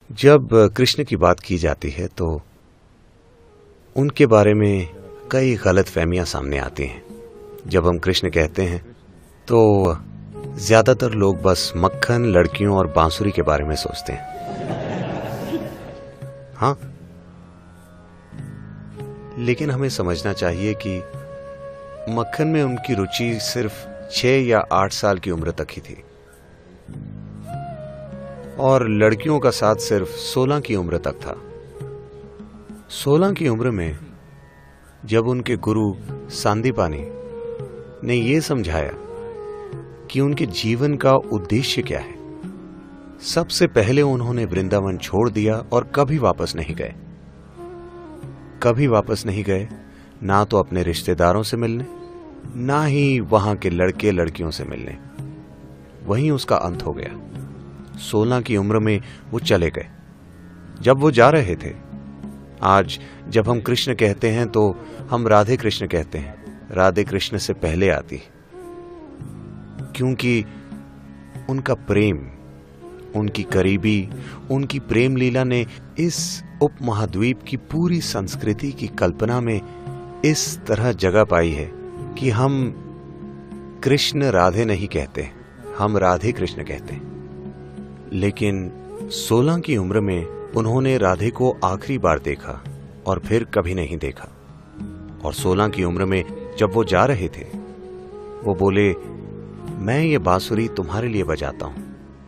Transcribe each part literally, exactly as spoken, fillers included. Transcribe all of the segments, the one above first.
जब कृष्ण की बात की जाती है तो उनके बारे में कई गलत फहमियां सामने आती हैं। जब हम कृष्ण कहते हैं तो ज्यादातर लोग बस मक्खन, लड़कियों और बांसुरी के बारे में सोचते हैं। हाँ, लेकिन हमें समझना चाहिए कि मक्खन में उनकी रुचि सिर्फ छह या आठ साल की उम्र तक ही थी और लड़कियों का साथ सिर्फ सोलह की उम्र तक था। सोलह की उम्र में जब उनके गुरु सांदीपानी ने यह समझाया कि उनके जीवन का उद्देश्य क्या है, सबसे पहले उन्होंने वृंदावन छोड़ दिया और कभी वापस नहीं गए। कभी वापस नहीं गए, ना तो अपने रिश्तेदारों से मिलने, ना ही वहां के लड़के लड़कियों से मिलने। वहीं उसका अंत हो गया। सोलह की उम्र में वो चले गए। जब वो जा रहे थे, आज जब हम कृष्ण कहते हैं तो हम राधे कृष्ण कहते हैं। राधे कृष्ण से पहले आती, क्योंकि उनका प्रेम, उनकी करीबी, उनकी प्रेम लीला ने इस उपमहाद्वीप की पूरी संस्कृति की कल्पना में इस तरह जगह पाई है कि हम कृष्ण राधे नहीं कहते, हम राधे कृष्ण कहते हैं। लेकिन सोलह की उम्र में उन्होंने राधे को आखिरी बार देखा और फिर कभी नहीं देखा। और सोलह की उम्र में जब वो जा रहे थे, वो बोले, मैं ये बांसुरी तुम्हारे लिए बजाता हूं,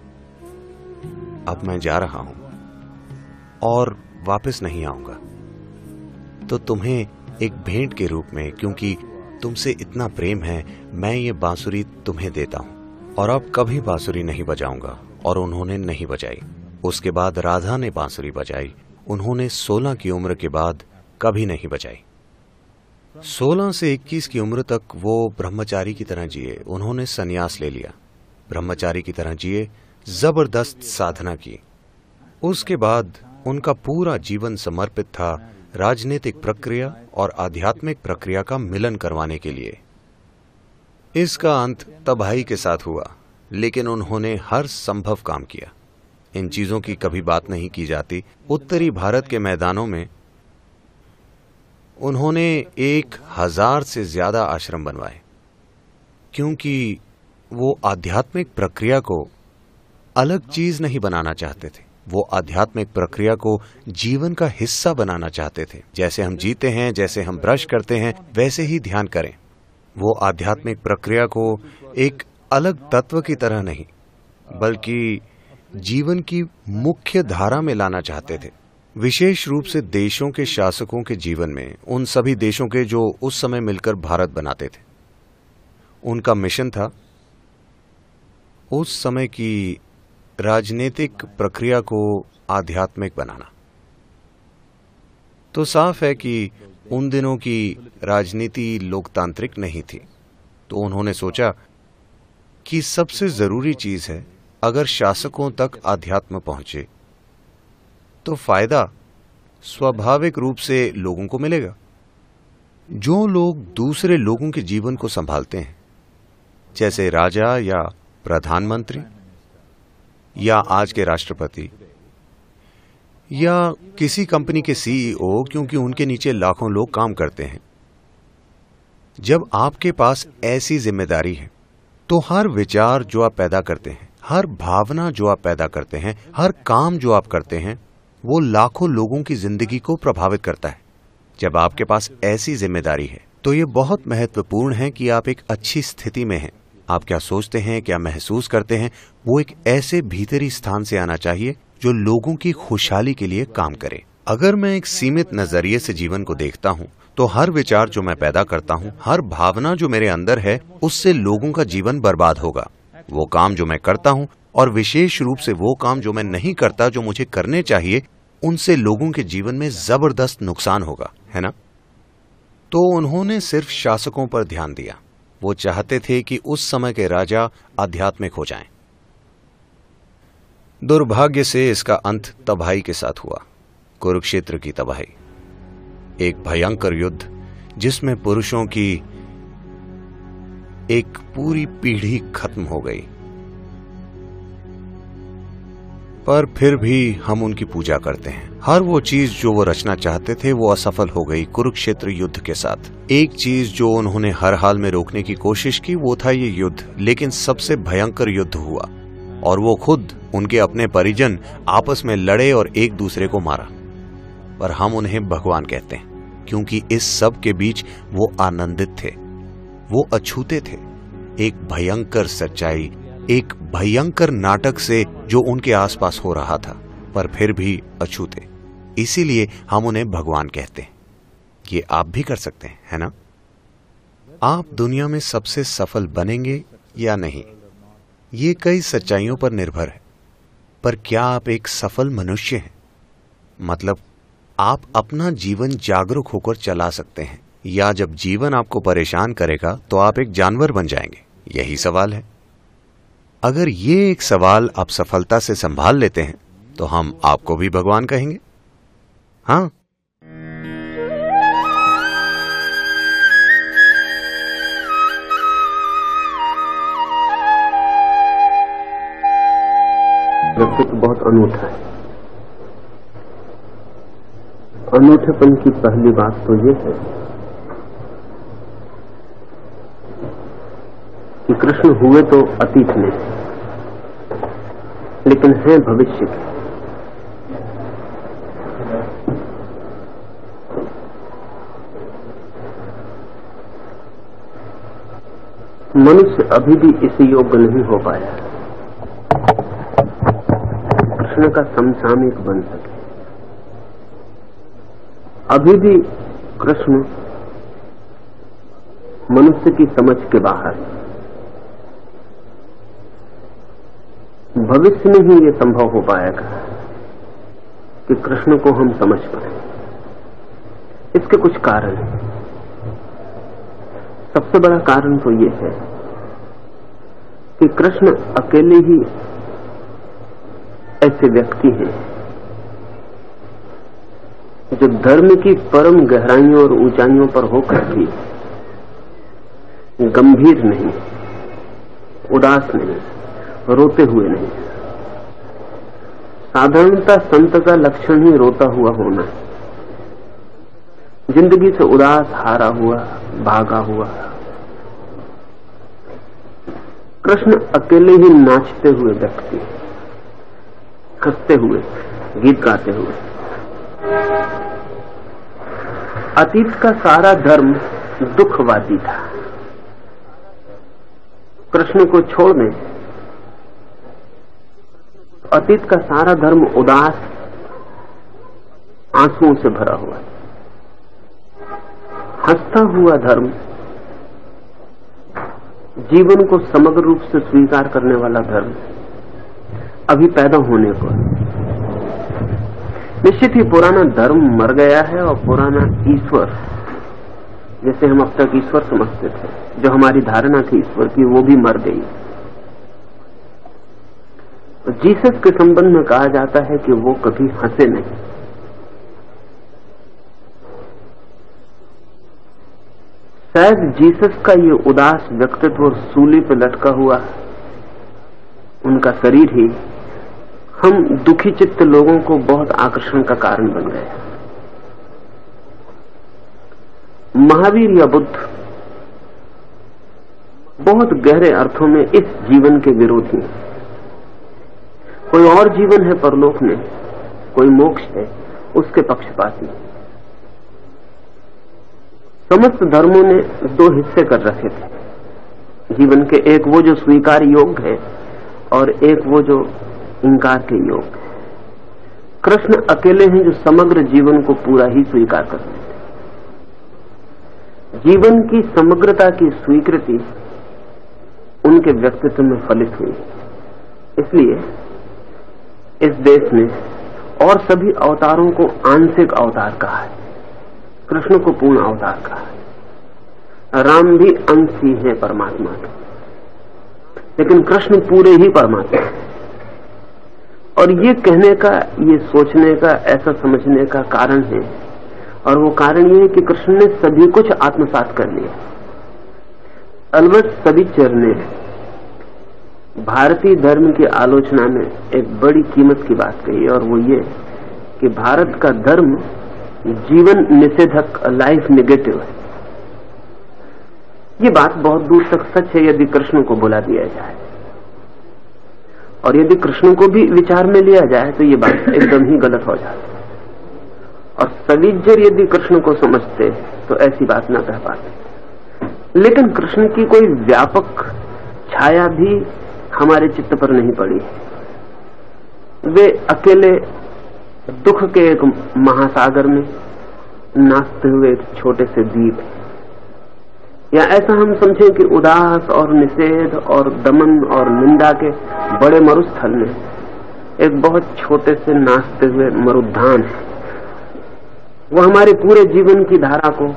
अब मैं जा रहा हूं और वापस नहीं आऊंगा। तो तुम्हें एक भेंट के रूप में, क्योंकि तुमसे इतना प्रेम है, मैं ये बांसुरी तुम्हें देता हूं और अब कभी बांसुरी नहीं बजाऊंगा। और उन्होंने नहीं बजाई। उसके बाद राधा ने बांसुरी बजाई। उन्होंने सोलह की उम्र के बाद कभी नहीं बजाई। सोलह से इक्कीस की उम्र तक वो ब्रह्मचारी की तरह जिए। उन्होंने संन्यास ले लिया, ब्रह्मचारी की तरह जिए, जबरदस्त साधना की। उसके बाद उनका पूरा जीवन समर्पित था राजनीतिक प्रक्रिया और आध्यात्मिक प्रक्रिया का मिलन करवाने के लिए। इसका अंत तबाही के साथ हुआ, लेकिन उन्होंने हर संभव काम किया। इन चीजों की कभी बात नहीं की जाती। उत्तरी भारत के मैदानों में उन्होंने एक हजार से ज्यादा आश्रम बनवाए, क्योंकि वो आध्यात्मिक प्रक्रिया को अलग चीज नहीं बनाना चाहते थे। वो आध्यात्मिक प्रक्रिया को जीवन का हिस्सा बनाना चाहते थे। जैसे हम जीते हैं, जैसे हम ब्रश करते हैं, वैसे ही ध्यान करें। वो आध्यात्मिक प्रक्रिया को एक अलग तत्व की तरह नहीं, बल्कि जीवन की मुख्य धारा में लाना चाहते थे। विशेष रूप से देशों के शासकों के जीवन में, उन सभी देशों के जो उस समय मिलकर भारत बनाते थे। उनका मिशन था उस समय की राजनीतिक प्रक्रिया को आध्यात्मिक बनाना। तो साफ है कि उन दिनों की राजनीति लोकतांत्रिक नहीं थी। तो उन्होंने सोचा कि सबसे जरूरी चीज है, अगर शासकों तक आध्यात्म पहुंचे तो फायदा स्वाभाविक रूप से लोगों को मिलेगा। जो लोग दूसरे लोगों के जीवन को संभालते हैं, जैसे राजा या प्रधानमंत्री या आज के राष्ट्रपति या किसी कंपनी के सीईओ, क्योंकि उनके नीचे लाखों लोग काम करते हैं। जब आपके पास ऐसी जिम्मेदारी है तो हर विचार जो आप पैदा करते हैं, हर भावना जो आप पैदा करते हैं, हर काम जो आप करते हैं, वो लाखों लोगों की जिंदगी को प्रभावित करता है। जब आपके पास ऐसी जिम्मेदारी है तो ये बहुत महत्वपूर्ण है कि आप एक अच्छी स्थिति में हैं। आप क्या सोचते हैं, क्या महसूस करते हैं, वो एक ऐसे भीतरी स्थान से आना चाहिए जो लोगों की खुशहाली के लिए काम करे। अगर मैं एक सीमित नजरिए से जीवन को देखता हूँ तो हर विचार जो मैं पैदा करता हूँ, हर भावना जो मेरे अंदर है, उससे लोगों का जीवन बर्बाद होगा। वो काम जो मैं करता हूँ और विशेष रूप से वो काम जो मैं नहीं करता, जो मुझे करने चाहिए, उनसे लोगों के जीवन में जबरदस्त नुकसान होगा, है ना? तो उन्होंने सिर्फ शासकों पर ध्यान दिया। वो चाहते थे कि उस समय के राजा आध्यात्मिक हो जाएं। दुर्भाग्य से इसका अंत तबाही के साथ हुआ, कुरुक्षेत्र की तबाही। एक भयंकर युद्ध जिसमें पुरुषों की एक पूरी पीढ़ी खत्म हो गई। पर फिर भी हम उनकी पूजा करते हैं। हर वो चीज जो वो रचना चाहते थे वो असफल हो गई कुरुक्षेत्र युद्ध के साथ। एक चीज जो उन्होंने हर हाल में रोकने की कोशिश की वो था ये युद्ध, लेकिन सबसे भयंकर युद्ध हुआ और वो खुद, उनके अपने परिजन आपस में लड़े और एक दूसरे को मारा। पर हम उन्हें भगवान कहते हैं क्योंकि इस सब के बीच वो आनंदित थे, वो अछूते थे। एक भयंकर सच्चाई, एक भयंकर नाटक से जो उनके आसपास हो रहा था, पर फिर भी अछूते। इसीलिए हम उन्हें भगवान कहते हैं। ये आप भी कर सकते हैं, है ना? आप दुनिया में सबसे सफल बनेंगे या नहीं, ये कई सच्चाइयों पर निर्भर है। पर क्या आप एक सफल मनुष्य हैं? मतलब आप अपना जीवन जागरूक होकर चला सकते हैं, या जब जीवन आपको परेशान करेगा तो आप एक जानवर बन जाएंगे? यही सवाल है। अगर ये एक सवाल आप सफलता से संभाल लेते हैं तो हम आपको भी भगवान कहेंगे। हाँ, व्यक्तित्व बहुत अनूठा है। अनूठेपन की पहली बात तो ये है कि कृष्ण हुए तो अतीत में, लेकिन हैं भविष्य के। मनुष्य अभी भी इस योग्य नहीं हो पाया कृष्ण का समसामयिक बन सके। अभी भी कृष्ण मनुष्य की समझ के बाहर। भविष्य में ही यह संभव हो पाएगा कि कृष्ण को हम समझ पाए। इसके कुछ कारण हैं। सबसे बड़ा कारण तो यह है कि कृष्ण अकेले ही ऐसे व्यक्ति हैं जो धर्म की परम गहराइयों और ऊंचाइयों पर होकर भी गंभीर नहीं, उदास नहीं, रोते हुए नहीं। साधारणतः संत का लक्षण ही रोता हुआ होना है, जिंदगी से उदास, हारा हुआ, भागा हुआ। कृष्ण अकेले ही नाचते हुए व्यक्ति, हंसते हुए, गीत गाते हुए। अतीत का सारा धर्म दुखवादी था। कृष्ण को छोड़ दें, अतीत का सारा धर्म उदास, आंसुओं से भरा हुआ। हंसता हुआ धर्म जीवन को समग्र रूप से स्वीकार करने वाला धर्म अभी पैदा होने को। निश्चित ही पुराना धर्म मर गया है और पुराना ईश्वर, जैसे हम अब तक ईश्वर समझते थे, जो हमारी धारणा थी ईश्वर की, वो भी मर गई। जीसस के संबंध में कहा जाता है कि वो कभी हंसे नहीं। शायद जीसस का ये उदास व्यक्तित्व और सूली पर लटका हुआ उनका शरीर ही हम दुखी चित्त लोगों को बहुत आकर्षण का कारण बन गए। महावीर या बुद्ध बहुत गहरे अर्थों में इस जीवन के विरोधी। कोई और जीवन है परलोक में, कोई मोक्ष है, उसके पक्षपाती। समस्त धर्मों ने दो हिस्से कर रखे थे जीवन के, एक वो जो स्वीकार योग्य है और एक वो जो इंकार के योग्य है। कृष्ण अकेले हैं जो समग्र जीवन को पूरा ही स्वीकार करते थे। जीवन की समग्रता की स्वीकृति उनके व्यक्तित्व में फलित हुई। इसलिए इस देश ने और सभी अवतारों को आंशिक अवतार कहा है, कृष्ण को पूर्ण अवतार कहा है। राम भी अंश ही है परमात्मा के, लेकिन कृष्ण पूरे ही परमात्मा है। और ये कहने का, ये सोचने का, ऐसा समझने का कारण है, और वो कारण ये है कि कृष्ण ने सभी कुछ आत्मसात कर लिया। अलबत्त सभी चरने भारतीय धर्म की आलोचना में एक बड़ी कीमत की बात कही, और वो ये कि भारत का धर्म जीवन निषेधक, लाइफ नेगेटिव है। ये बात बहुत दूर तक सच है यदि कृष्ण को बुला दिया जाए, और यदि कृष्ण को भी विचार में लिया जाए तो ये बात एकदम ही गलत हो जाती। और सविज्जर यदि कृष्ण को समझते तो ऐसी बात ना कह पाते। लेकिन कृष्ण की कोई व्यापक छाया भी हमारे चित्त पर नहीं पड़ी। वे अकेले दुख के एक महासागर में नाचते हुए एक छोटे से द्वीप, या ऐसा हम समझें कि उदास और निषेध और दमन और निंदा के बड़े मरुस्थल में एक बहुत छोटे से नाचते हुए मरुद्यान है। वो हमारे पूरे जीवन की धारा को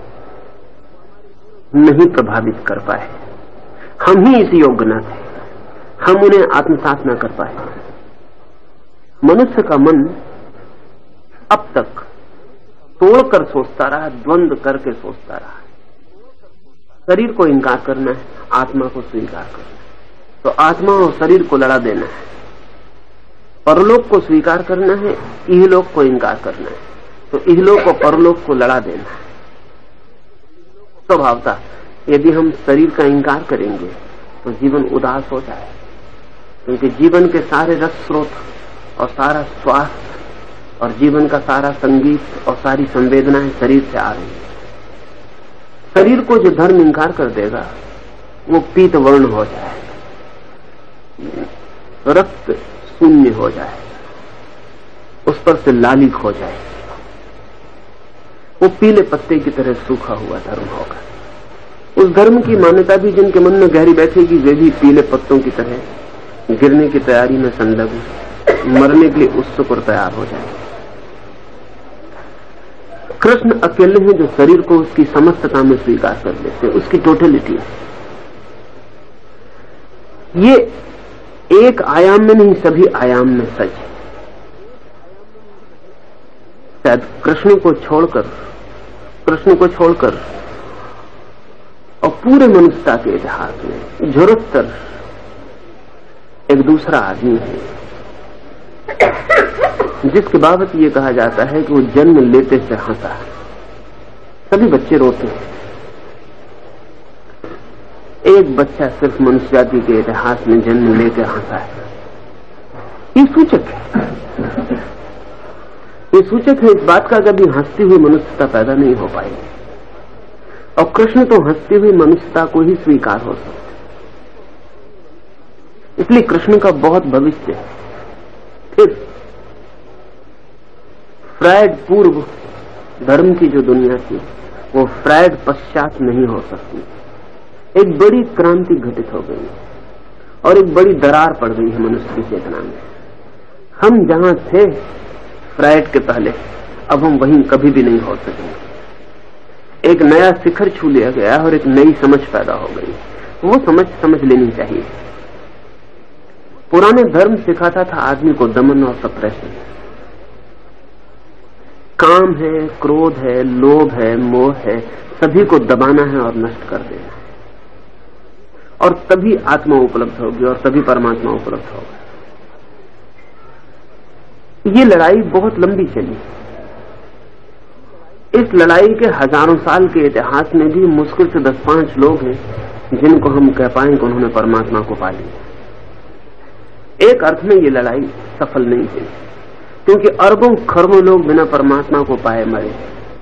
नहीं प्रभावित कर पाए। हम ही इस योग्य न थे, हम उन्हें आत्मसात न कर पाए। मनुष्य का मन अब तक तोड़कर सोचता रहा, द्वंद्व करके सोचता रहा। शरीर को इंकार करना है, आत्मा को स्वीकार करना है, तो आत्मा और शरीर को लड़ा देना है। परलोक को स्वीकार करना है, इहलोक को इंकार करना है, तो इहलोक और परलोक को लड़ा देना है। स्वभावतः यदि हम शरीर का इंकार करेंगे तो जीवन उदास हो जाए, क्योंकि जीवन के सारे रस स्रोत और सारा स्वास्थ्य और जीवन का सारा संगीत और सारी संवेदनाएं शरीर से आ रही है। शरीर को जो धर्म इंकार कर देगा वो पीत वर्ण हो जाए, रक्त शून्य हो जाए, उस पर से लालिक हो जाए, वो पीले पत्ते की तरह सूखा हुआ धर्म होगा। उस धर्म की मान्यता भी जिनके मन में गहरी बैठेगी वे भी पीले पत्तों की तरह गिरने की तैयारी में संलग्न, मरने के लिए उत्सुक और तैयार हो जाए। कृष्ण अकेले हैं जो शरीर को उसकी समस्तता में स्वीकार कर लेते, उसकी टोटलिटी। ये एक आयाम में नहीं, सभी आयाम में सच है। शायद कृष्ण को छोड़कर कृष्ण को छोड़कर और पूरे मनुष्यता के इतिहास में झुरत्तर एक दूसरा आदमी है जिसके बाबत ये कहा जाता है कि वो जन्म लेते से हंसा है। सभी बच्चे रोते हैं, एक बच्चा सिर्फ मनुष्य जाति के इतिहास में जन्म लेकर हंसा है। ये सूचक है, ये सूचक है इस बात का कभी हंसती हुई मनुष्यता पैदा नहीं हो पाएगी। और कृष्ण तो हंसती हुई मनुष्यता को ही स्वीकार हो सकते, इसलिए कृष्ण का बहुत भविष्य है। फिर फ्रायड पूर्व धर्म की जो दुनिया थी वो फ्रायड पश्चात नहीं हो सकती। एक बड़ी क्रांति घटित हो गई और एक बड़ी दरार पड़ गई है मनुष्य की चेतना में। हम जहां थे फ्रायड के पहले, अब हम वहीं कभी भी नहीं हो सकेंगे। एक नया शिखर छू लिया गया और एक नई समझ पैदा हो गई, वो समझ समझ लेनी चाहिए। पुराने धर्म सिखाता था आदमी को दमन और सप्रेशन। काम है, क्रोध है, लोभ है, मोह है, सभी को दबाना है और नष्ट कर देना है, और तभी आत्मा उपलब्ध होगी और तभी परमात्मा उपलब्ध होगा। ये लड़ाई बहुत लंबी चली। इस लड़ाई के हजारों साल के इतिहास में भी मुश्किल से दस पांच लोग हैं जिनको हम कह पाएं कि उन्होंने परमात्मा को पा लिया। एक अर्थ में ये लड़ाई सफल नहीं हुई, क्योंकि अरबों खरबों लोग बिना परमात्मा को पाए मरे।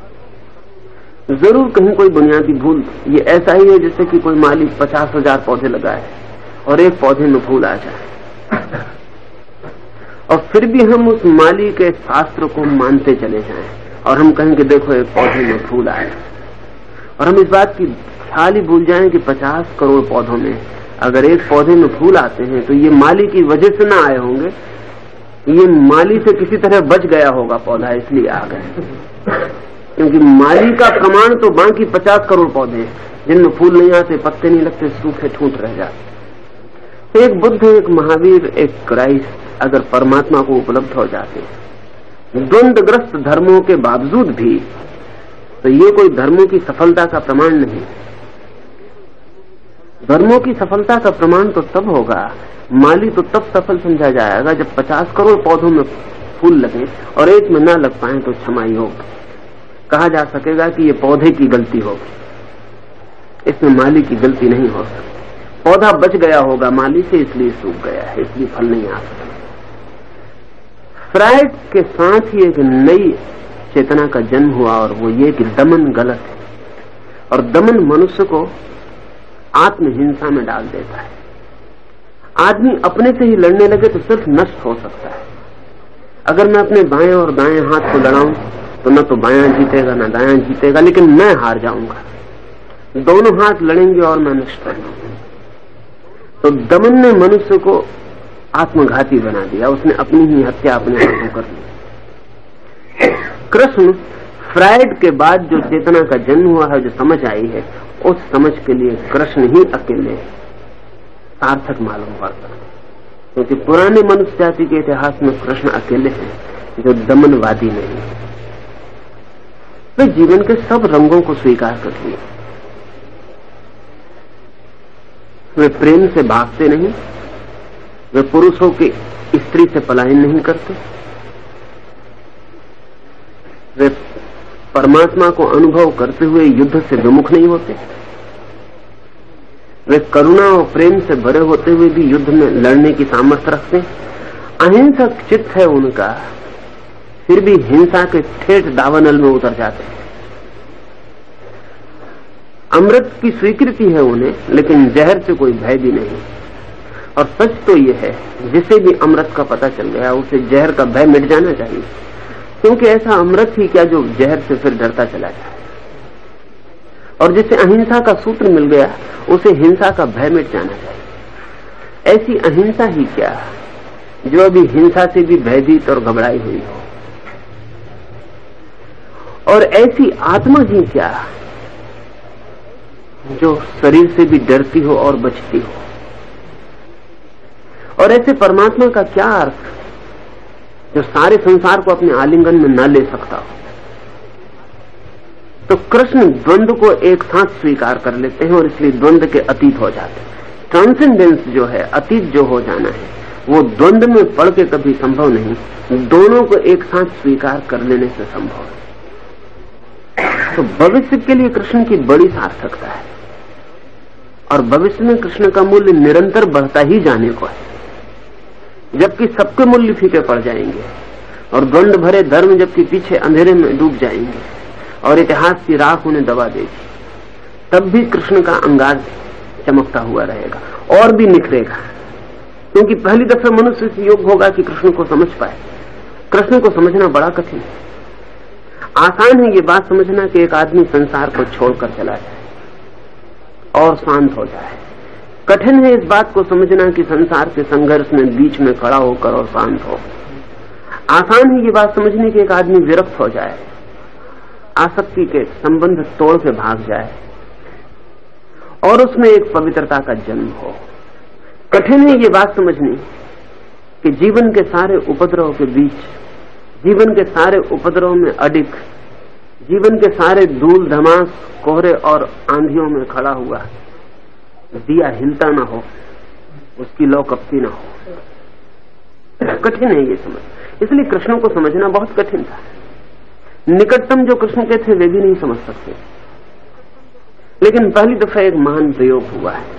जरूर कहीं कोई बुनियादी भूल, ये ऐसा ही है जैसे कि कोई माली पचास हजार पौधे लगाए और एक पौधे में फूल आ जाए, और फिर भी हम उस माली के शास्त्र को मानते चले जाएं और हम कहें कि देखो एक पौधे में फूल आए, और हम इस बात की ख्याल ही भूल जाएं कि पचास करोड़ पौधों में अगर एक पौधे में फूल आते हैं तो ये माली की वजह से ना आए होंगे, ये माली से किसी तरह बच गया होगा पौधा, इसलिए आ गए। क्योंकि माली का प्रमाण तो बाकी पचास करोड़ पौधे जिनमें फूल नहीं आते, पत्ते नहीं लगते, सूखे ठूंठ रह जाते। एक बुद्ध, एक महावीर, एक क्राइस्ट अगर परमात्मा को उपलब्ध हो जाते द्वंद्वग्रस्त धर्मों के बावजूद भी, तो ये कोई धर्मों की सफलता का प्रमाण नहीं। धर्मों की सफलता का प्रमाण तो तब होगा माली तो तब सफल समझा जाएगा जब पचास करोड़ पौधों में फूल लगे और एक में ना लग पाए तो क्षमाई होगी। कहा जा सकेगा कि ये पौधे की गलती होगी, इसमें माली की गलती नहीं हो सकती। पौधा बच गया होगा माली से, इसलिए सूख गया है, इसलिए फल नहीं आ सकता। फ्रायड के साथ ही एक नई चेतना का जन्म हुआ और वो ये कि दमन गलत है और दमन मनुष्य को आत्महिंसा में डाल देता है। आदमी अपने से ही लड़ने लगे तो सिर्फ नष्ट हो सकता है। अगर मैं अपने बाएं और दाएं हाथ को लड़ाऊं तो न तो बायां जीतेगा न दायां जीतेगा, लेकिन मैं हार जाऊंगा। दोनों हाथ लड़ेंगे और मैं नष्ट कर जाऊंगा। तो दमन ने मनुष्य को आत्मघाती बना दिया, उसने अपनी ही हत्या अपने हाथों कर ली। कृष्ण फ्रायड के बाद जो चेतना का जन्म हुआ है, जो समझ आई है, उस समझ के लिए कृष्ण ही अकेले सार्थक मालूम पड़ता, क्योंकि पुराने मनुष्य जाति के इतिहास में कृष्ण अकेले हैं जो दमनवादी नहीं है। वे जीवन के सब रंगों को स्वीकार कर लिए। वे प्रेम से भागते नहीं, वे पुरुषों की स्त्री से पलायन नहीं करते, वे परमात्मा को अनुभव करते हुए युद्ध से विमुख नहीं होते, वे करुणा और प्रेम से भरे होते हुए भी युद्ध में लड़ने की सामर्थ्य रखते हैं। अहिंसक चित्त है उनका, फिर भी हिंसा के ठेठ दावानल में उतर जाते हैं। अमृत की स्वीकृति है उन्हें, लेकिन जहर से कोई भय भी नहीं। और सच तो यह है, जिसे भी अमृत का पता चल गया उसे जहर का भय मिट जाना चाहिए, क्योंकि ऐसा अमृत ही क्या जो जहर से फिर डरता चला जाए। और जिसे अहिंसा का सूत्र मिल गया उसे हिंसा का भय मिट जाना चाहिए। ऐसी अहिंसा ही क्या जो अभी हिंसा से भी भयभीत और घबराई हुई हो, और ऐसी आत्मा ही क्या जो शरीर से भी डरती हो और बचती हो। और ऐसे परमात्मा का क्या अर्थ जो सारे संसार को अपने आलिंगन में न ले सकता हो। तो कृष्ण द्वंद्व को एक साथ स्वीकार कर लेते हैं और इसलिए द्वंद्व के अतीत हो जाते हैं। ट्रांसेंडेंस जो है, अतीत जो हो जाना है, वो द्वंद्व में पड़ के कभी संभव नहीं, दोनों को एक साथ स्वीकार कर लेने से संभव है। तो भविष्य के लिए कृष्ण की बड़ी सार्थकता है, और भविष्य में कृष्ण का मूल्य निरंतर बढ़ता ही जाने को है, जबकि सबके मूल्य फीके पड़ जाएंगे और द्वंद्व भरे धर्म जबकि पीछे अंधेरे में डूब जाएंगे और इतिहास की राख उन्हें दबा देगी, तब भी कृष्ण का अंगार चमकता हुआ रहेगा और भी निखरेगा। क्योंकि पहली दफे मनुष्य से योग होगा कि कृष्ण को समझ पाए। कृष्ण को समझना बड़ा कठिन है। आसान है ये बात समझना कि एक आदमी संसार को छोड़कर चला जाए और शांत हो जाए। कठिन है इस बात को समझना कि संसार के संघर्ष में बीच में खड़ा होकर और शांत हो। आसान है ये बात समझने कि एक आदमी विरक्त हो जाए, आसक्ति के संबंध तोड़ के भाग जाए और उसमें एक पवित्रता का जन्म हो। कठिन है ये बात समझनी कि जीवन के सारे उपद्रव के बीच, जीवन के सारे उपद्रव में अडिग, जीवन के सारे धूल धमास, कोहरे और आंधियों में खड़ा हुआ दिया हिलता ना हो, उसकी लौ कपती ना हो। कठिन है ये समझ, इसलिए कृष्ण को समझना बहुत कठिन था। निकटतम जो कृष्ण के थे वे भी नहीं समझ सकते, लेकिन पहली दफा एक महान प्रयोग हुआ है।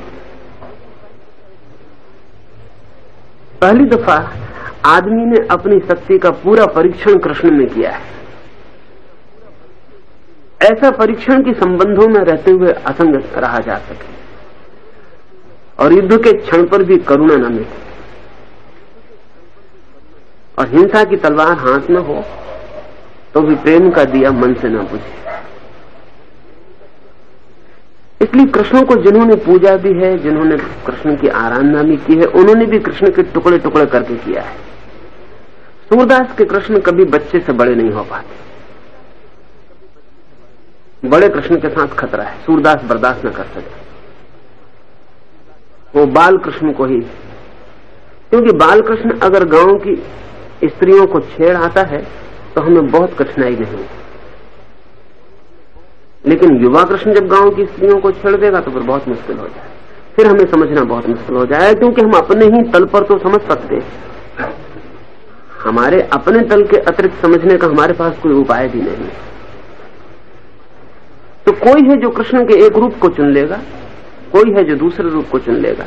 पहली दफा आदमी ने अपनी शक्ति का पूरा परीक्षण कृष्ण में किया है। ऐसा परीक्षण की संबंधों में रहते हुए असंग रहा जा सके और युद्ध के क्षण पर भी करुणा न मिले और हिंसा की तलवार हाथ में हो तो भी प्रेम का दिया मन से न बुझे। इसलिए कृष्ण को जिन्होंने पूजा भी है, जिन्होंने कृष्ण की आराधना भी की है, उन्होंने भी कृष्ण के टुकड़े टुकड़े करके किया है। सूरदास के कृष्ण कभी बच्चे से बड़े नहीं हो पाते। बड़े कृष्ण के साथ खतरा है, सूरदास बर्दाश्त न कर सके। वो बाल कृष्ण को ही, क्योंकि बाल कृष्ण अगर गांव की स्त्रियों को छेड़ आता है तो हमें बहुत कठिनाई नहीं होती, लेकिन युवा कृष्ण जब गांव की स्त्रियों को छेड़ देगा तो फिर बहुत मुश्किल हो जाए। फिर हमें समझना बहुत मुश्किल हो जाएगा, क्योंकि हम अपने ही तल पर तो समझ सकते हैं, हमारे अपने तल के अतिरिक्त समझने का हमारे पास कोई उपाय भी नहीं। तो कोई है जो कृष्ण के एक रूप को चुन लेगा, कोई है जो दूसरे रूप को चुन लेगा।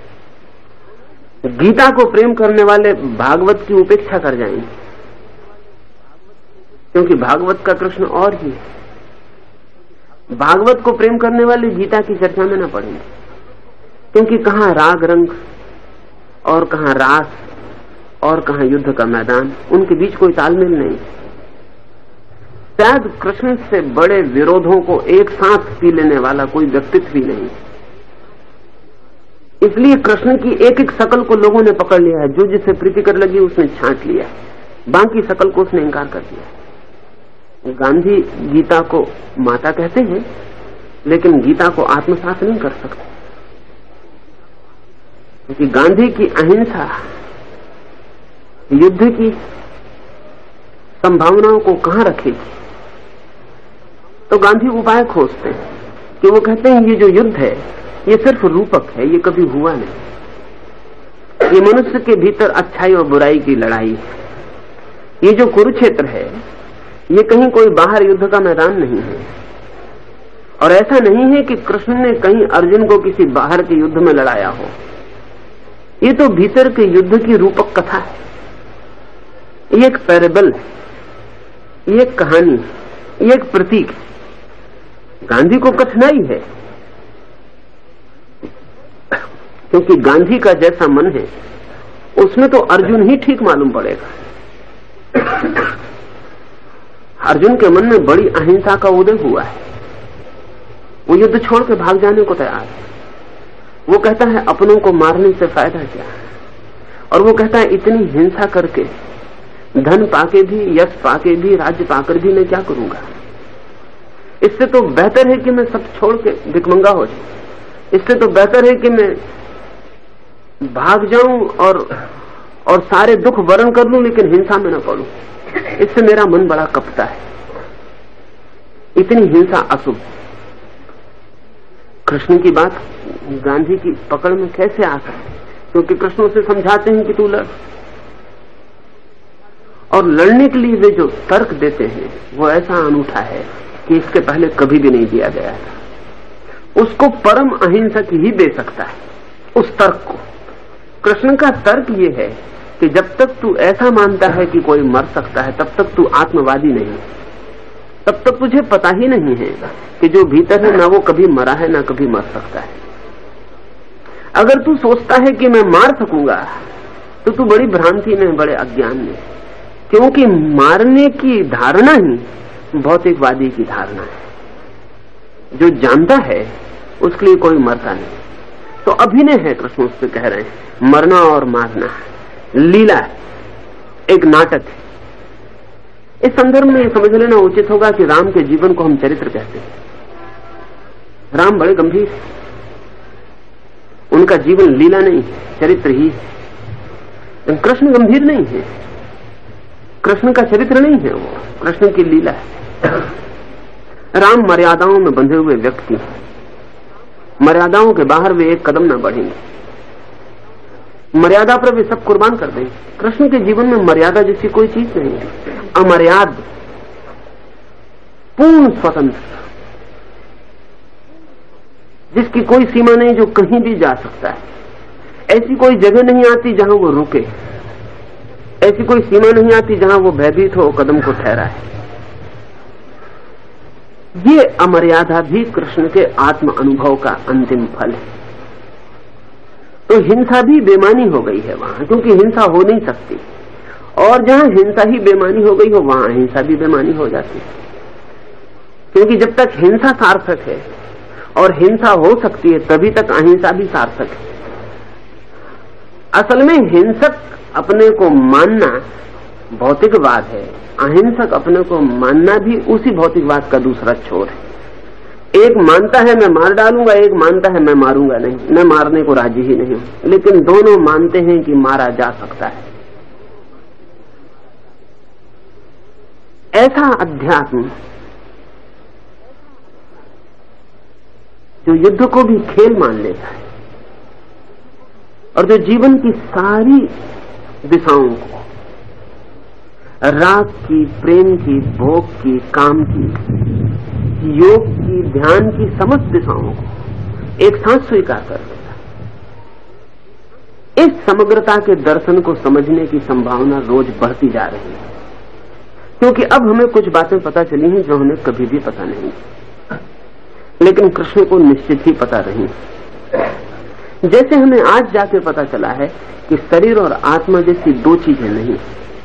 गीता को प्रेम करने वाले भागवत की उपेक्षा कर जाएंगे, क्योंकि भागवत का कृष्ण और ही है। भागवत को प्रेम करने वाले गीता की चर्चा में न पड़ेंगे, क्योंकि कहां राग रंग और कहां रास और कहां युद्ध का मैदान, उनके बीच कोई तालमेल नहीं। शायद कृष्ण से बड़े विरोधों को एक साथ पी लेने वाला कोई व्यक्तित्व भी नहीं। इसलिए कृष्ण की एक एक शकल को लोगों ने पकड़ लिया है, जो जिसे प्रीतिकर लगी उसने छांट लिया, बाकी शकल को उसने इंकार कर दिया। गांधी गीता को माता कहते हैं, लेकिन गीता को आत्मसात नहीं कर सकते, क्योंकि गांधी की अहिंसा युद्ध की संभावनाओं को कहां रखेगी। तो गांधी उपाय खोजते हैं कि वो कहते हैं ये जो युद्ध है ये सिर्फ रूपक है, ये कभी हुआ नहीं। ये मनुष्य के भीतर अच्छाई और बुराई की लड़ाई है। ये जो कुरुक्षेत्र है ये कहीं कोई बाहर युद्ध का मैदान नहीं है, और ऐसा नहीं है कि कृष्ण ने कहीं अर्जुन को किसी बाहर के युद्ध में लड़ाया हो। ये तो भीतर के युद्ध की रूपक कथा है, ये एक पैरेबल है, ये एक कहानी है, ये एक प्रतीक है। गांधी को कठिनाई है, क्योंकि गांधी का जैसा मन है उसमें तो अर्जुन ही ठीक मालूम पड़ेगा। अर्जुन के मन में बड़ी अहिंसा का उदय हुआ है, वो युद्ध छोड़ के भाग जाने को तैयार है। वो कहता है अपनों को मारने से फायदा क्या है, और वो कहता है इतनी हिंसा करके धन पाके भी, यश पाके भी, राज्य पाकर भी मैं क्या करूंगा। इससे तो बेहतर है कि मैं सब छोड़ के भिखमंगा हो जाऊं। इससे तो बेहतर है कि मैं भाग जाऊं और और सारे दुख वरण कर लूं, लेकिन हिंसा में न पड़ूं। इससे मेरा मन बड़ा कपता है। इतनी हिंसा अशुभ। कृष्ण की बात गांधी की पकड़ में कैसे आ सकती, क्योंकि कृष्ण उसे समझाते हैं कि तू लड़, और लड़ने के लिए वे जो तर्क देते हैं वो ऐसा अनूठा है कि इसके पहले कभी भी नहीं दिया गया था। उसको परम अहिंसक ही दे सकता है, उस तर्क को। कृष्ण का तर्क ये है कि जब तक तू ऐसा मानता है कि कोई मर सकता है, तब तक तू आत्मवादी नहीं, तब तक तुझे पता ही नहीं है कि जो भीतर है ना वो कभी मरा है ना कभी मर सकता है। अगर तू सोचता है कि मैं मार सकूंगा तो तू बड़ी भ्रांति में, बड़े अज्ञान में, क्योंकि मारने की धारणा ही भौतिकवादी की धारणा है। जो जानता है उसके लिए कोई मरता नहीं। तो अभिनय है, कृष्ण उससे कह रहे हैं, मरना और मारना लीला है, एक नाटक है। इस संदर्भ में समझ लेना उचित होगा कि राम के जीवन को हम चरित्र कहते हैं। राम बड़े गंभीर, उनका जीवन लीला नहीं, चरित्र ही है। कृष्ण गंभीर नहीं है, कृष्ण का चरित्र नहीं है, वो कृष्ण की लीला है। राम मर्यादाओं में बंधे हुए व्यक्ति, मर्यादाओं के बाहर वे एक कदम न बढ़ेंगे, मर्यादा पर वे सब कुर्बान कर देंगे। कृष्ण के जीवन में मर्यादा जैसी कोई चीज नहीं है। अमर्याद, पूर्ण स्वतंत्र, जिसकी कोई सीमा नहीं, जो कहीं भी जा सकता है। ऐसी कोई जगह नहीं आती जहां वो रुके, ऐसी कोई सीमा नहीं आती जहां वो भयभीत हो, कदम को ठहराए। ये अमर्यादा भी कृष्ण के आत्म अनुभव का अंतिम फल है। तो हिंसा भी बेमानी हो गई है वहां, क्योंकि हिंसा हो नहीं सकती, और जहां हिंसा ही बेमानी हो गई हो वहां अहिंसा भी बेमानी हो जाती है। क्योंकि जब तक हिंसा सार्थक है और हिंसा हो सकती है, तभी तक अहिंसा भी सार्थक है। असल में हिंसक अपने को मानना भौतिकवाद है, अहिंसक अपने को मानना भी उसी भौतिकवाद का दूसरा छोर है। एक मानता है मैं मार डालूंगा, एक मानता है मैं मारूंगा नहीं, मैं मारने को राजी ही नहीं हूं। लेकिन दोनों मानते हैं कि मारा जा सकता है। ऐसा अध्यात्म जो युद्ध को भी खेल मान लेता है, और जो जीवन की सारी दिशाओं को, राग की, प्रेम की, भोग की, काम की, योग की, ध्यान की समस्त दिशाओं को एक साथ स्वीकार कर लेता। इस समग्रता के दर्शन को समझने की संभावना रोज बढ़ती जा रही है, क्योंकि अब हमें कुछ बातें पता चली हैं जो हमें कभी भी पता नहीं, लेकिन कृष्ण को निश्चित ही पता नहीं। जैसे हमें आज जाके पता चला है कि शरीर और आत्मा जैसी दो चीजें नहीं।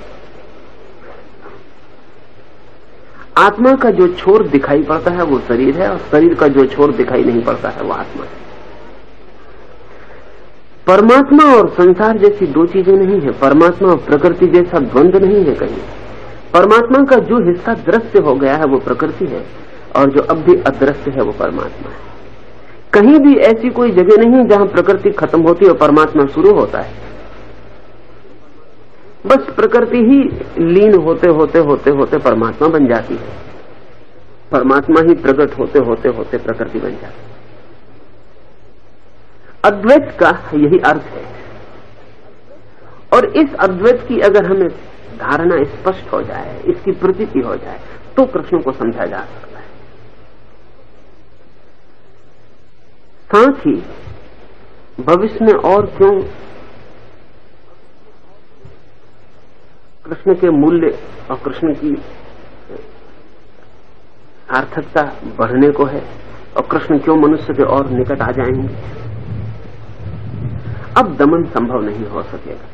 आत्मा का जो छोर दिखाई पड़ता है वो शरीर है, और शरीर का जो छोर दिखाई नहीं पड़ता है वो आत्मा है। परमात्मा और संसार जैसी दो चीजें नहीं है। परमात्मा और प्रकृति जैसा द्वंद्व नहीं है कहीं। परमात्मा का जो हिस्सा दृश्य हो गया है वो प्रकृति है, और जो अब भी अदृश्य है वो परमात्मा है। कहीं भी ऐसी कोई जगह नहीं जहां प्रकृति खत्म होती है और परमात्मा शुरू होता है। बस प्रकृति ही लीन होते होते होते होते परमात्मा बन जाती है, परमात्मा ही प्रकट होते होते होते प्रकृति बन जाती है। अद्वैत का यही अर्थ है, और इस अद्वैत की अगर हमें धारणा स्पष्ट हो जाए, इसकी प्रतीति हो जाए, तो कृष्ण को समझा जा सकता है। साथ ही भविष्य में और क्यों कृष्ण के मूल्य और कृष्ण की सार्थकता बढ़ने को है, और कृष्ण क्यों मनुष्य के और निकट आ जाएंगे। अब दमन संभव नहीं हो सकेगा।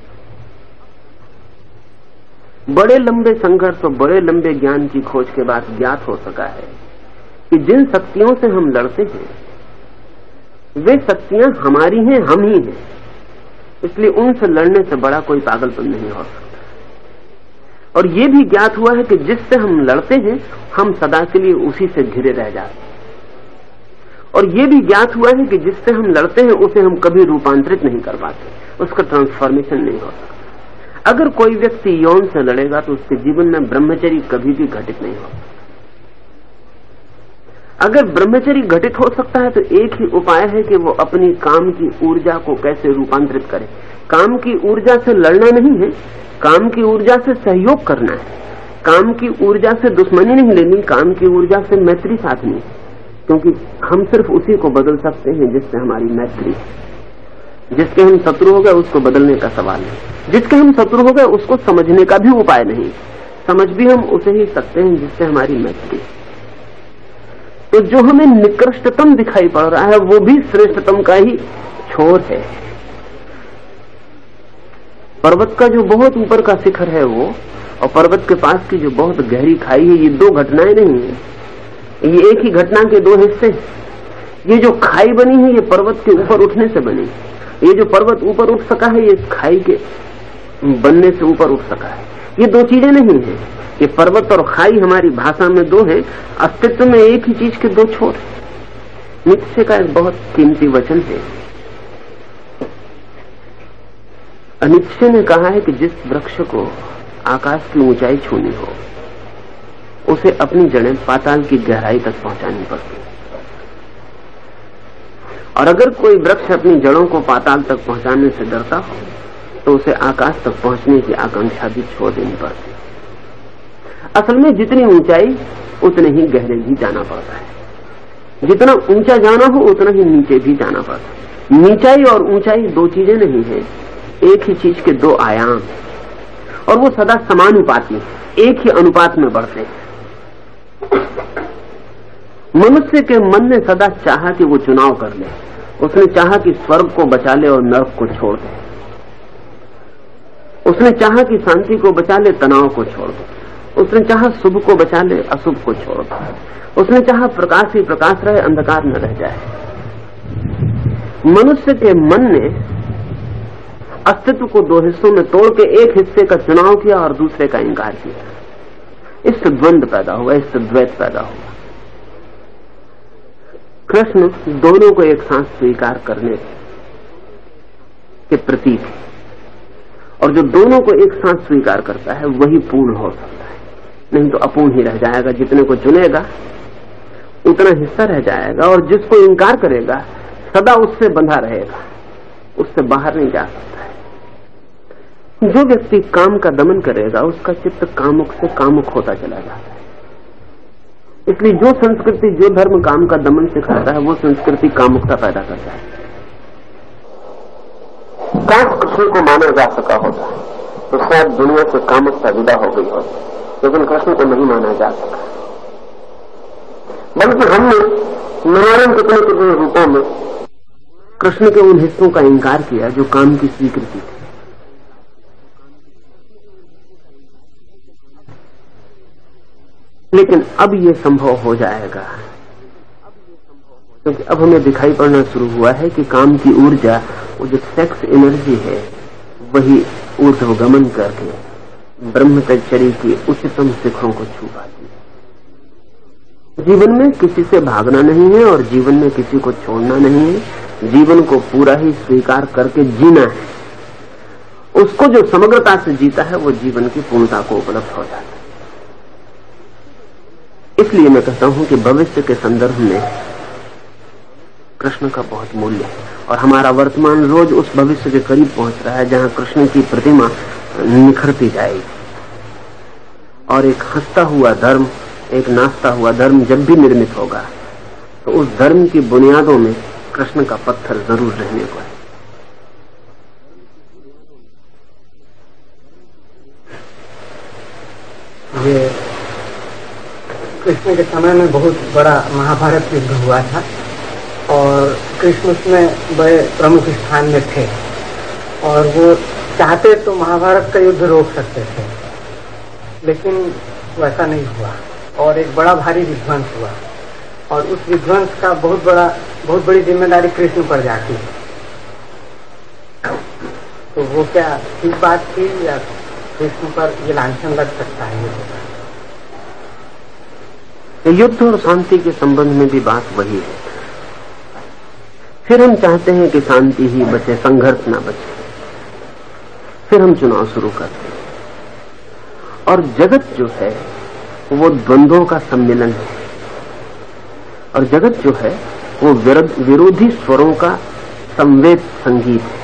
बड़े लंबे संघर्ष और बड़े लंबे ज्ञान की खोज के बाद ज्ञात हो सका है कि जिन शक्तियों से हम लड़ते हैं वे शक्तियां हमारी हैं, हम ही हैं। इसलिए उनसे लड़ने से बड़ा कोई पागलपन नहीं हो सकता। और ये भी ज्ञात हुआ है कि जिससे हम लड़ते हैं हम सदा के लिए उसी से घिरे रह जाते हैं। और ये भी ज्ञात हुआ है कि जिससे हम लड़ते हैं उसे हम कभी रूपांतरित नहीं कर पाते, उसका ट्रांसफॉर्मेशन नहीं हो सकता। अगर कोई व्यक्ति यौन से लड़ेगा तो उसके जीवन में ब्रह्मचर्य कभी भी घटित नहीं होगा। अगर ब्रह्मचर्य घटित हो सकता है तो एक ही उपाय है कि वो अपनी काम की ऊर्जा को कैसे रूपांतरित करे। काम की ऊर्जा से लड़ना नहीं है, काम की ऊर्जा से सहयोग करना है। काम की ऊर्जा से दुश्मनी नहीं लेनी, काम की ऊर्जा से मैत्री साधनी, क्योंकि हम सिर्फ उसी को बदल सकते हैं जिससे हमारी मैत्री। जिसके हम शत्रु हो गए उसको बदलने का सवाल है, जिसके हम शत्रु हो गए उसको समझने का भी उपाय नहीं। समझ भी हम उसे ही सकते हैं जिससे हमारी मैत्री। तो जो हमें निकृष्टतम दिखाई पड़ रहा है वो भी श्रेष्ठतम का ही छोर है। पर्वत का जो बहुत ऊपर का शिखर है वो, और पर्वत के पास की जो बहुत गहरी खाई है, ये दो घटनाएं नहीं है, ये एक ही घटना के दो हिस्से। ये जो खाई बनी है ये पर्वत के ऊपर उठने से बनी। ये जो पर्वत ऊपर उठ सका है ये खाई के बनने से ऊपर उठ सका है। ये दो चीजें नहीं है। ये पर्वत और खाई हमारी भाषा में दो है, अस्तित्व में एक ही चीज के दो छोर। नीत्शे का एक बहुत कीमती वचन है। नीत्शे ने कहा है कि जिस वृक्ष को आकाश की ऊंचाई छूनी हो उसे अपनी जड़ें पाताल की गहराई तक पहुंचानी पड़ती है, और अगर कोई वृक्ष अपनी जड़ों को पाताल तक पहुंचाने से डरता हो तो उसे आकाश तक पहुंचने की आकांक्षा भी छोड़ देनी पड़ती है। असल में जितनी ऊंचाई उतने ही गहरे भी जाना पड़ता है। जितना ऊंचा जाना हो उतना ही नीचे भी जाना पड़ता है। नीचाई और ऊंचाई दो चीजें नहीं है, एक ही चीज के दो आयाम, और वो सदा समानुपाती एक ही अनुपात में बढ़ते हैं। मनुष्य के मन ने सदा चाहा कि वो चुनाव कर ले। उसने चाहा कि स्वर्ग को बचा ले और नरक को छोड़ दे। उसने चाहा कि शांति को बचा ले, तनाव को छोड़ दे। उसने चाहा शुभ को बचा ले, अशुभ को छोड़ दे। उसने चाहा प्रकाश ही प्रकाश रहे, अंधकार न रह जाए। मनुष्य के मन ने अस्तित्व को दो हिस्सों में तोड़ के एक हिस्से का चुनाव किया और दूसरे का इंकार किया। इससे द्वंद्व पैदा हुआ, इससे द्वैत पैदा हुआ। कृष्ण दोनों को एक साथ स्वीकार करने के प्रतीक है, और जो दोनों को एक साथ स्वीकार करता है वही पूर्ण हो सकता है, नहीं तो अपूर्ण ही रह जाएगा। जितने को चुनेगा उतना हिस्सा रह जाएगा, और जिसको इंकार करेगा सदा उससे बंधा रहेगा। उससे बाहर नहीं जा सकता है। जो व्यक्ति काम का दमन करेगा उसका चित्त कामुक से कामुक होता चला जाता है। इसलिए जो संस्कृति, जो धर्म काम का दमन सिखाता है, वो संस्कृति कामुकता पैदा करता है। काश कृष्ण को माना जा सका होता तो शायद दुनिया से कामुकता विदा हो गई होती, लेकिन कृष्ण को नहीं माना जा सका। बल्कि हमने नारायण कितने कितने रूपों में कृष्ण के उन हिस्सों का इंकार किया जो काम की स्वीकृति थी। लेकिन अब ये संभव हो जाएगा, क्योंकि अब हमें दिखाई पड़ना शुरू हुआ है कि काम की ऊर्जा, वो जो सेक्स एनर्जी है, वही ऊर्ध्वगमन करके ब्रह्मचर्य की उच्चतम शिखरों को छू पाती है। जीवन में किसी से भागना नहीं है और जीवन में किसी को छोड़ना नहीं है। जीवन को पूरा ही स्वीकार करके जीना है। उसको जो समग्रता से जीता है वो जीवन की पूर्णता को उपलब्ध हो जाता है। इसलिए मैं कहता हूं कि भविष्य के संदर्भ में कृष्ण का बहुत मूल्य है और हमारा वर्तमान रोज उस भविष्य के करीब पहुंच रहा है जहां कृष्ण की प्रतिमा निखरती जाएगी और एक हंसता हुआ धर्म, एक नाचता हुआ धर्म जब भी निर्मित होगा तो उस धर्म की बुनियादों में कृष्ण का पत्थर जरूर रहने को है। ये कृष्ण के समय में बहुत बड़ा महाभारत युद्ध हुआ था और कृष्ण उसमें बड़े प्रमुख स्थान में थे और वो चाहते तो महाभारत का युद्ध रोक सकते थे, लेकिन वैसा नहीं हुआ और एक बड़ा भारी विध्वंस हुआ और उस विध्वंस का बहुत बड़ा बहुत बड़ी जिम्मेदारी कृष्ण पर जाती है। तो वो क्या ठीक बात थी या कृष्ण पर ये लांछन लग सकता है? ये युद्ध और शांति के संबंध में भी बात वही है। फिर हम चाहते हैं कि शांति ही बचे, संघर्ष ना बचे। फिर हम चुनाव शुरू करते हैं और जगत जो है वो द्वंद्वों का सम्मेलन है और जगत जो है वो विरोधी स्वरों का संवेद संगीत है।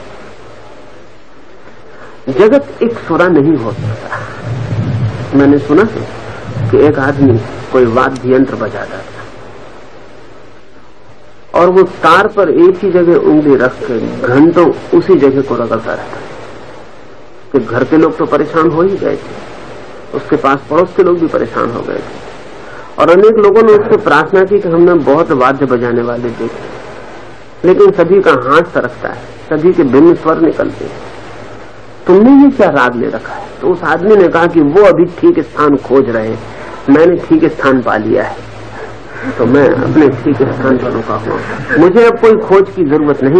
जगत एक स्वरा नहीं हो सकता। मैंने सुना है कि एक आदमी कोई वाद्य यंत्र बजाता था और वो तार पर एक ही जगह उंगली रख के घंटों उसी जगह को रगड़ता रहता। कि घर के लोग तो परेशान हो ही गए थे, उसके पास पड़ोस के लोग भी परेशान हो गए थे और अनेक लोगों ने उससे प्रार्थना की कि हमने बहुत वाद्य बजाने वाले देखे, लेकिन सभी का हाथ सरकता है, सभी के भिन्न स्वर निकलते हैं, तुमने ये क्या राग ले रखा है? तो उस आदमी ने कहा कि वो अभी ठीक स्थान खोज रहे हैं, मैंने ठीक स्थान पा लिया है, तो मैं अपने ठीक स्थान पर रुका हुआ, मुझे अब कोई खोज की जरूरत नहीं।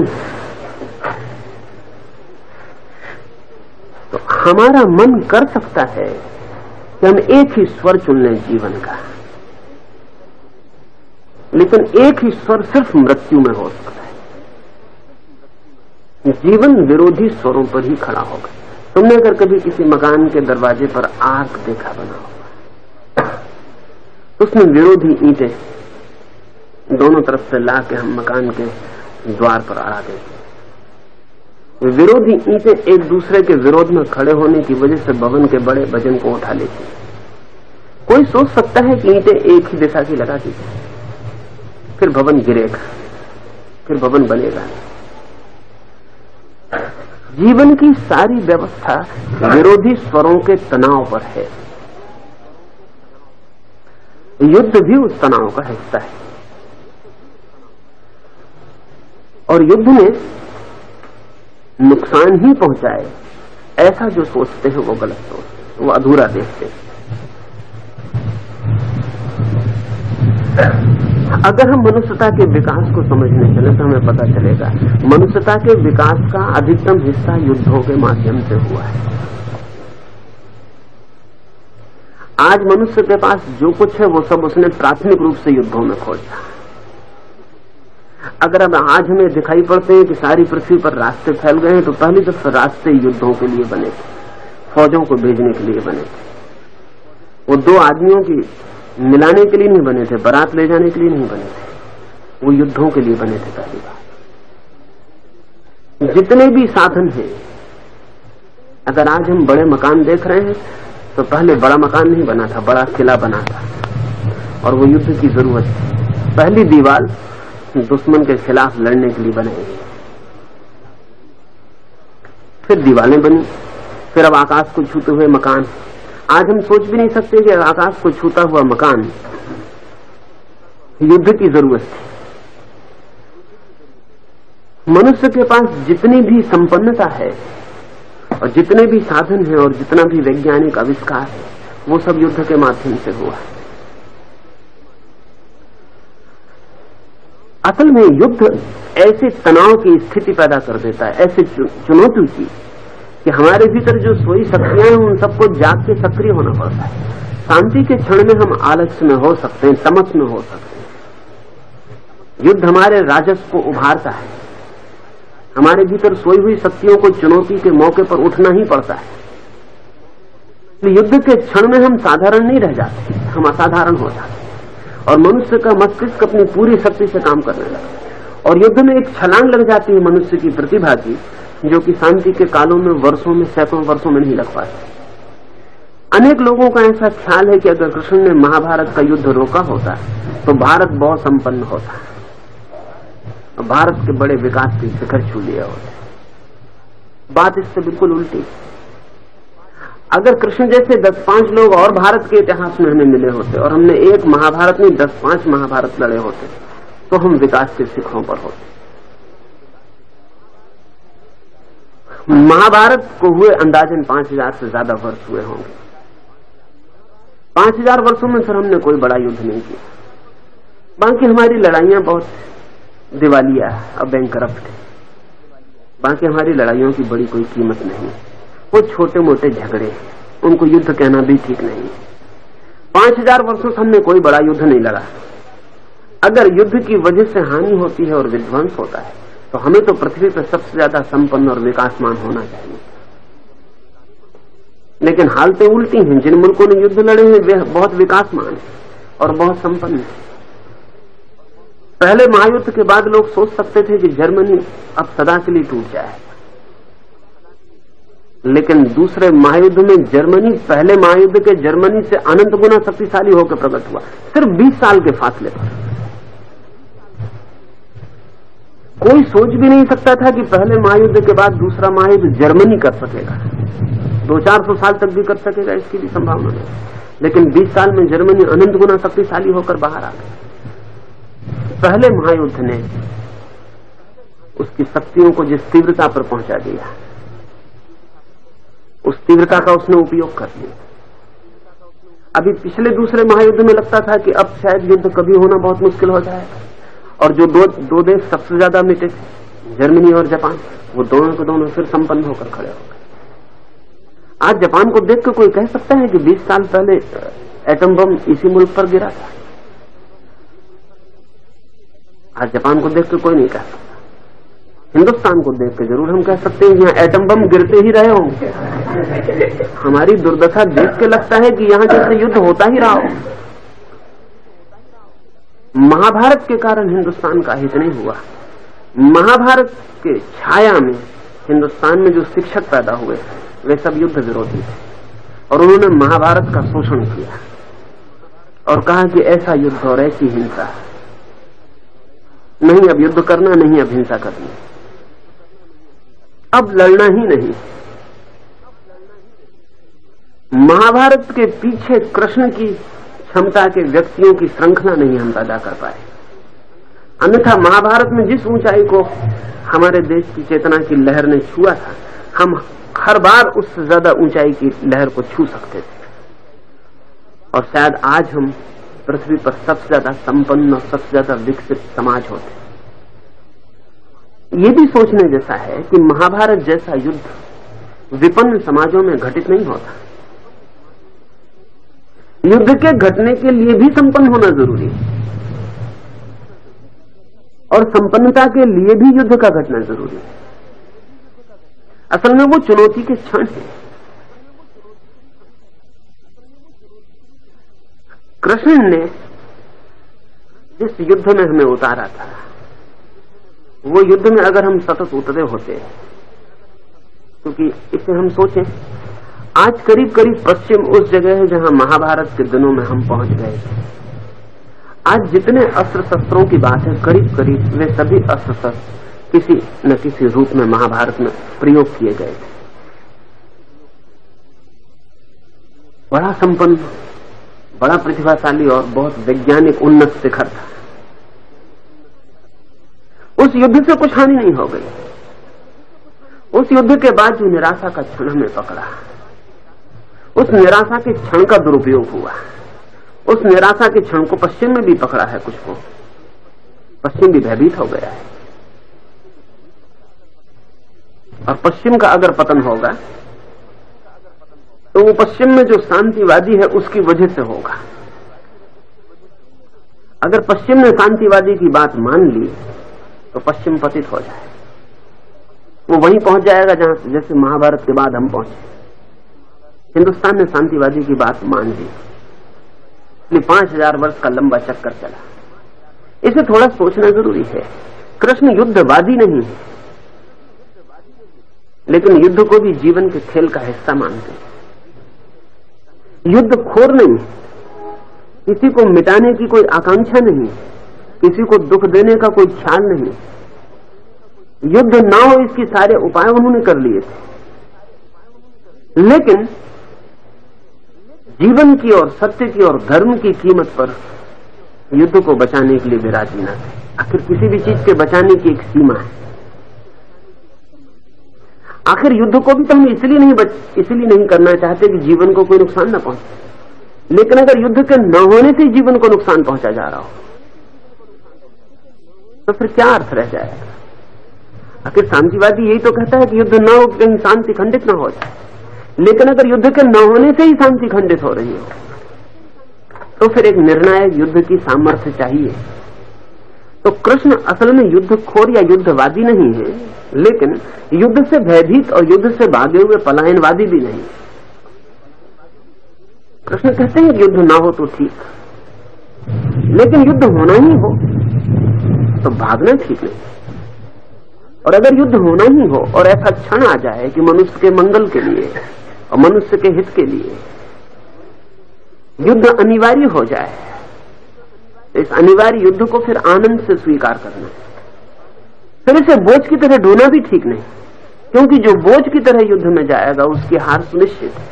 तो हमारा मन कर सकता है कि हम एक ही स्वर चुन लें जीवन का, लेकिन एक ही स्वर सिर्फ मृत्यु में हो सकता है। जीवन विरोधी स्वरों पर ही खड़ा होगा। तुमने अगर कभी किसी मकान के दरवाजे पर आग देखा बना होगा, उसमें विरोधी ईंटें दोनों तरफ से ला के हम मकान के द्वार पर अड़ा देते। विरोधी ईंटें एक दूसरे के विरोध में खड़े होने की वजह से भवन के बड़े वजन को उठा लेती। कोई सोच सकता है कि ईंटें एक ही दिशा की लगा दी, फिर भवन गिरेगा, फिर भवन बनेगा। जीवन की सारी व्यवस्था विरोधी स्वरों के तनाव पर है। युद्ध भी उस तनाव का हिस्सा है और युद्ध में नुकसान ही पहुंचाए ऐसा जो सोचते हैं वो गलत सोचते, वो अधूरा देखते हैं। अगर हम मनुष्यता के विकास को समझने चले तो हमें पता चलेगा मनुष्यता के विकास का अधिकतम हिस्सा युद्धों के माध्यम से हुआ है। आज मनुष्य के पास जो कुछ है वो सब उसने प्राथमिक रूप से युद्धों में खोजा। अगर अब आज हमें दिखाई पड़ते हैं कि सारी पृथ्वी पर रास्ते फैल गए हैं, तो पहली तरफ रास्ते युद्धों के लिए बने थे, फौजों को भेजने के लिए बने थे। वो दो आदमियों की मिलाने के लिए नहीं बने थे, बारात ले जाने के लिए नहीं बने थे, वो युद्धों के लिए बने थे। पहली बात, जितने भी साधन हैं, अगर आज हम बड़े मकान देख रहे हैं तो पहले बड़ा मकान नहीं बना था, बड़ा किला बना था, और वो युद्ध की जरूरत थी। पहली दीवार दुश्मन के खिलाफ लड़ने के लिए बनाई, फिर दीवारें बनी, फिर अब आकाश को छूते हुए मकान। आज हम सोच भी नहीं सकते कि आकाश को छूता हुआ मकान युद्ध की जरूरत थी। मनुष्य के पास जितनी भी संपन्नता है और जितने भी साधन हैं और जितना भी वैज्ञानिक आविष्कार है, वो सब युद्ध के माध्यम से हुआ है। असल में युद्ध ऐसे तनाव की स्थिति पैदा कर देता है, ऐसे चुनौती की, कि हमारे भीतर जो सोई शक्तियां हैं उन सबको जाग के सक्रिय होना पड़ता है। शांति के क्षण में हम आलस्य में हो सकते हैं, तमस में हो सकते हैं। युद्ध हमारे राजस को उभारता है, हमारे भीतर सोई हुई शक्तियों को चुनौती के मौके पर उठना ही पड़ता है। युद्ध के क्षण में हम साधारण नहीं रह जाते, हम असाधारण हो जाते, और मनुष्य का मस्तिष्क अपनी पूरी शक्ति से काम करने लगता है। और युद्ध में एक छलांग लग जाती है मनुष्य की प्रतिभा की, जो कि शांति के कालों में वर्षों में सैकड़ों वर्षों में नहीं लग पाती। अनेक लोगों का ऐसा ख्याल है कि अगर कृष्ण ने महाभारत का युद्ध रोका होता तो भारत बहुत संपन्न होता, भारत के बड़े विकास की शिखर छू लिया होता। बात इससे बिल्कुल उल्टी। अगर कृष्ण जैसे दस पांच लोग और भारत के इतिहास में हमें मिले होते और हमने एक महाभारत नहीं दस पांच महाभारत लड़े होते तो हम विकास के शिखरों पर होते। महाभारत को हुए अंदाजन पांच हजार से ज्यादा वर्ष हुए होंगे। पांच हजार वर्षों में फिर हमने कोई बड़ा युद्ध नहीं किया। बाकी हमारी लड़ाइयां बहुत दिवालिया और बैंकरप्ट है। बाकी हमारी लड़ाइयों की बड़ी कोई कीमत नहीं, वो छोटे मोटे झगड़े हैं, उनको युद्ध कहना भी ठीक नहीं। पांच हजार वर्षों से हमने कोई बड़ा युद्ध नहीं लड़ा। अगर युद्ध की वजह से हानि होती है और विध्वंस होता है तो हमें तो पृथ्वी पर सबसे ज्यादा संपन्न और विकासमान होना चाहिए। लेकिन हालतें उल्टी हैं। जिन मुल्कों ने युद्ध लड़े हैं वे बहुत विकासमान और बहुत संपन्न है। पहले महायुद्ध के बाद लोग सोच सकते थे कि जर्मनी अब सदा के लिए टूट जाए, लेकिन दूसरे महायुद्ध में जर्मनी पहले महायुद्ध के जर्मनी से अनंत गुना शक्तिशाली होकर प्रकट हुआ, सिर्फ बीस साल के फासले पर। कोई सोच भी नहीं सकता था कि पहले महायुद्ध के बाद दूसरा महायुद्ध जर्मनी कर सकेगा, दो चार सौ साल तक भी कर सकेगा, इसकी भी संभावना नहीं। लेकिन बीस साल में जर्मनी अनंत गुना शक्तिशाली होकर बाहर आ गई। पहले महायुद्ध ने उसकी शक्तियों को जिस तीव्रता पर पहुंचा दिया, उस तीव्रता का उसने उपयोग कर लिया। अभी पिछले दूसरे महायुद्ध में लगता था कि अब शायद युद्ध कभी होना बहुत मुश्किल हो जाएगा, और जो दो दो देश सबसे ज्यादा मिटे थे, जर्मनी और जापान, वो दोनों के दोनों फिर संपन्न होकर खड़े हो गए। आज जापान को देख कर कोई कह सकता है कि बीस साल पहले एटम बम इसी मुल्क पर गिरा था? आज जापान को देख कर कोई नहीं कह सकता। हिंदुस्तान को देख कर जरूर हम कह सकते हैं यहाँ एटम बम गिरते ही रहे होंगे। हमारी दुर्दशा देख के लगता है कि यहाँ जैसे युद्ध होता ही रहा हो। महाभारत के कारण हिंदुस्तान का हित नहीं हुआ। महाभारत के छाया में हिंदुस्तान में जो शिक्षक पैदा हुए वे सब युद्ध विरोधी थे, और उन्होंने महाभारत का शोषण किया और कहा कि ऐसा युद्ध और ऐसी हिंसा नहीं, अब युद्ध करना नहीं, अब हिंसा करनी, अब लड़ना ही नहीं। महाभारत के पीछे कृष्ण की क्षमता के व्यक्तियों की श्रृंखला नहीं हम पैदा कर पाए। अन्यथा महाभारत में जिस ऊंचाई को हमारे देश की चेतना की लहर ने छुआ था, हम हर बार उससे ज्यादा ऊंचाई की लहर को छू सकते थे, और शायद आज हम पृथ्वी पर सबसे ज्यादा संपन्न और सबसे ज्यादा विकसित समाज होते। ये भी सोचने जैसा है कि महाभारत जैसा युद्ध विपन्न समाजों में घटित नहीं होता। युद्ध के घटने के लिए भी संपन्न होना जरूरी है, और संपन्नता के लिए भी युद्ध का घटना जरूरी है। असल में वो चुनौती के क्षण है। कृष्ण ने जिस युद्ध में हमें उतारा था वो युद्ध में अगर हम सतत उतरे होते, क्योंकि इसे हम सोचें, आज करीब करीब पश्चिम उस जगह है जहां महाभारत के दिनों में हम पहुंच गए थे। आज जितने अस्त्र शस्त्रों की बात है, करीब करीब वे सभी अस्त्र शस्त्र किसी न किसी रूप में महाभारत में प्रयोग किए गए थे। बड़ा संपन्न, बड़ा प्रतिभाशाली और बहुत वैज्ञानिक उन्नत शिखर था। उस युद्ध से कुछ हानि नहीं हो गई। उस युद्ध के बाद जो निराशा का क्षण हमें पकड़ा, उस निराशा के क्षण का दुरुपयोग हुआ। उस निराशा के क्षण को पश्चिम में भी पकड़ा है कुछ को, पश्चिम भी भयभीत हो गया है। और पश्चिम का अगर पतन होगा तो वो पश्चिम में जो शांतिवादी है उसकी वजह से होगा। अगर पश्चिम ने शांतिवादी की बात मान ली तो पश्चिम पतित हो जाए, वो वहीं पहुंच जाएगा जहां जैसे महाभारत के बाद हम पहुंचे। हिंदुस्तान ने शांतिवादी की बात मान ली, इसलिए पांच हजार वर्ष का लंबा चक्कर चला। इसे थोड़ा सोचना जरूरी है। कृष्ण युद्धवादी नहीं है, लेकिन युद्ध को भी जीवन के खेल का हिस्सा मानते हैं। युद्ध खोर नहीं, किसी को मिटाने की कोई आकांक्षा नहीं, किसी को दुख देने का कोई ख्याल नहीं। युद्ध ना हो इसके सारे उपाय उन्होंने कर लिए थे, लेकिन जीवन की और सत्य की और धर्म की कीमत पर युद्ध को बचाने के लिए वे राजी न थे। आखिर किसी भी चीज के बचाने की एक सीमा है। आखिर युद्ध को भी तो हम इसलिए नहीं बच इसलिए नहीं करना चाहते कि जीवन को कोई नुकसान न पहुंचे। लेकिन अगर युद्ध के न होने से जीवन को नुकसान पहुंचा जा रहा हो तो फिर क्या अर्थ रह जाएगा? आखिर शांतिवादी यही तो कहता है कि युद्ध न हो, कहीं शांति खंडित न हो जाए। लेकिन अगर युद्ध के न होने से ही शांति खंडित हो रही हो तो फिर एक निर्णायक युद्ध की सामर्थ्य चाहिए। तो कृष्ण असल में युद्धखोर या युद्धवादी नहीं है, लेकिन युद्ध से भयभीत और युद्ध से भागे हुए पलायनवादी भी नहीं। कृष्ण कहते हैं कि युद्ध ना हो तो ठीक, लेकिन युद्ध होना ही हो तो भागना ठीक नहीं। और अगर युद्ध होना ही हो और ऐसा क्षण आ जाए कि मनुष्य के मंगल के लिए और मनुष्य के हित के लिए युद्ध अनिवार्य हो जाए, इस अनिवार्य युद्ध को फिर आनंद से स्वीकार करना, फिर इसे बोझ की तरह ढोना भी ठीक नहीं, क्योंकि जो बोझ की तरह युद्ध में जाएगा उसकी हार सुनिश्चित है।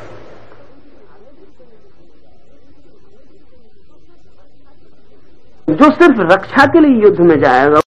जो सिर्फ रक्षा के लिए युद्ध में जाएगा